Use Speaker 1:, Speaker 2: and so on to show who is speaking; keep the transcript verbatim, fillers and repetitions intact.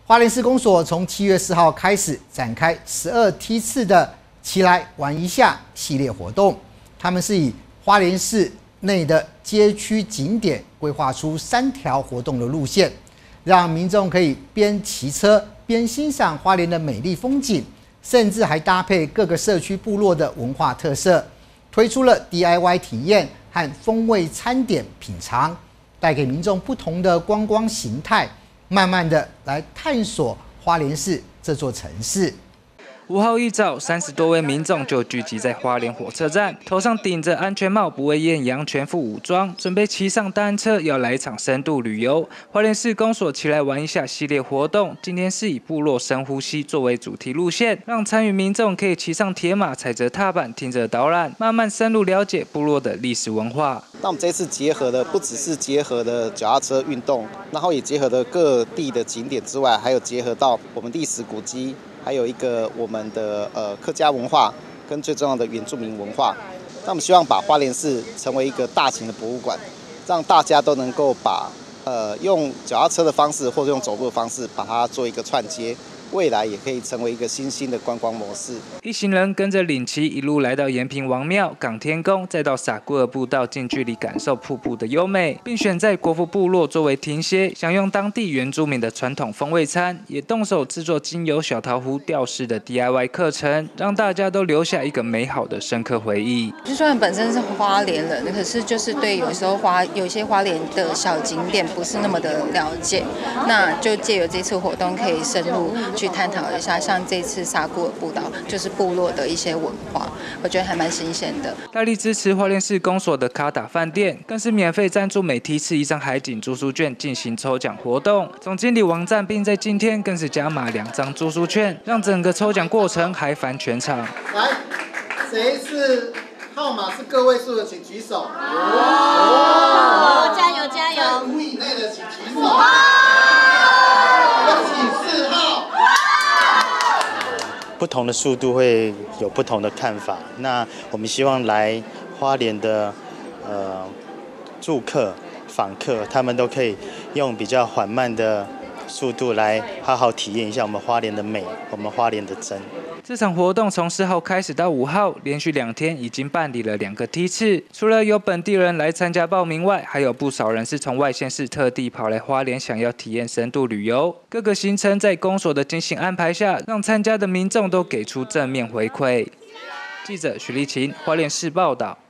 Speaker 1: 花莲市公所从七月四号开始展开十二梯次的“起来玩一下”系列活动。他们是以花莲市内的街区景点规划出三条活动的路线，让民众可以边骑车边欣赏花莲的美丽风景，甚至还搭配各个社区部落的文化特色，推出了 D I Y 体验和风味餐点品尝，带给民众不同的观光形态。 慢慢的来探索花莲市这座城市。
Speaker 2: 五号一早，三十多位民众就聚集在花莲火车站，头上顶着安全帽，不畏艳阳，全副武装，准备骑上单车，要来一场深度旅游。花莲市公所起来玩一下系列活动，今天是以部落深呼吸作为主题路线，让参与民众可以骑上铁马，踩着踏板，听着导览，慢慢深入了解部落的历史文化。
Speaker 3: 那我们这次结合的不只是结合的脚踏车运动，然后也结合的各地的景点之外，还有结合到我们历史古迹，还有一个我们的呃客家文化跟最重要的原住民文化。那我们希望把花莲市成为一个大型的博物馆，让大家都能够把呃用脚踏车的方式或者用走路的方式把它做一个串接。 未来也可以成为一个新兴的观光模式。
Speaker 2: 一行人跟着领旗一路来到延平王庙、港天宫，再到撒孤儿步道，近距离感受瀑布的优美，并选在国父部落作为停歇，享用当地原住民的传统风味餐，也动手制作精油小桃壶吊饰的 D I Y 课程，让大家都留下一个美好的深刻回忆。
Speaker 4: 就算本身是花莲人，可是就是对有时候花有些花莲的小景点不是那么的了解，那就借由这次活动可以深入。 去探讨一下，像这次撒孤儿步道，就是部落的一些文化，我觉得还蛮新鲜的。
Speaker 2: 大力支持花莲市公所的卡达饭店，更是免费赞助每梯次一张海景住宿券进行抽奖活动。总经理王赞并在今天更是加码两张住宿券，让整个抽奖过程嗨翻全场。
Speaker 5: 来，谁是号码是个位数的，请举手。
Speaker 6: 哦，加油加油！
Speaker 5: 五以内的请举手。
Speaker 7: 不同的速度会有不同的看法。那我们希望来花莲的呃住客、访客，他们都可以用比较缓慢的速度来好好体验一下我们花莲的美，我们花莲的真。
Speaker 2: 这场活动从四号开始到五号，连续两天已经办理了两个梯次。除了有本地人来参加报名外，还有不少人是从外县市特地跑来花莲，想要体验深度旅游。各个行程在公所的精心安排下，让参加的民众都给出正面回馈。记者许丽琴，花莲市报道。